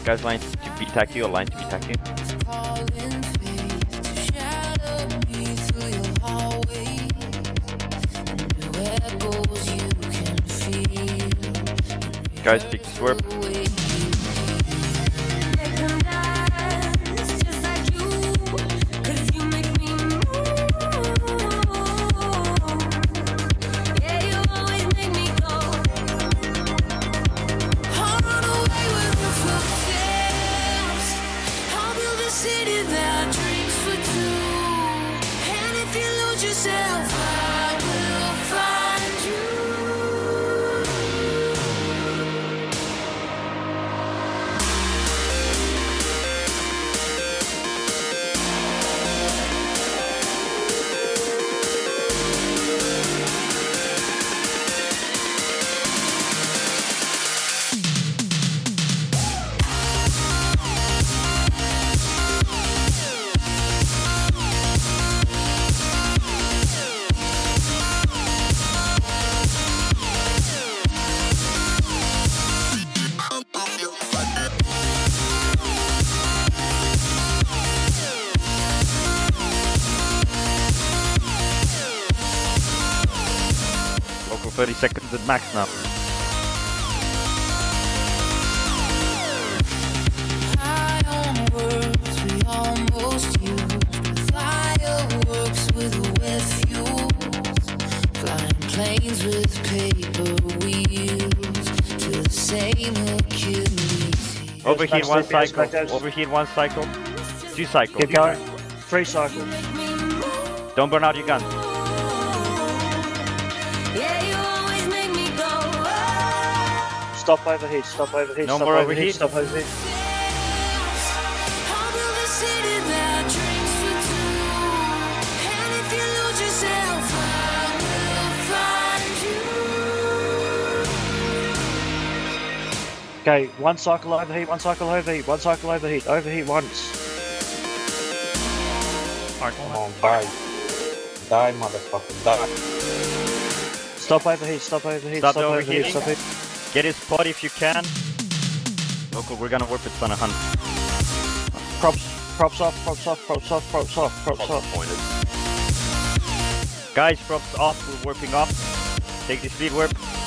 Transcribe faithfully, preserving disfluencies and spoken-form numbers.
Guys, line to be attack you or line to be attack you. Guys, big swerve. thirty seconds at max now. Fireworks we almost used. Fireworks with wet fuels. Flying planes with paper wheels. To the same Achilles heel. Overheat one cycle. Overheat one cycle. Two cycles. Keep going. Three cycles. Don't burn out your gun. Stop overheat, stop overheat, no stop more overheat, overheat, stop overheat. Okay, one cycle overheat, one cycle overheat, one cycle overheat, overheat once. Come on, die. Die, motherfucker, die. Stop overheat, stop overheat, stop, stop overheating. overheat, stop overheat. Get his spot if you can. Local, we're gonna warp it on a hunt. Props, props off, props off, props off, props off, props off. Pointed. Guys, props off, we're warping off. Take the speed warp.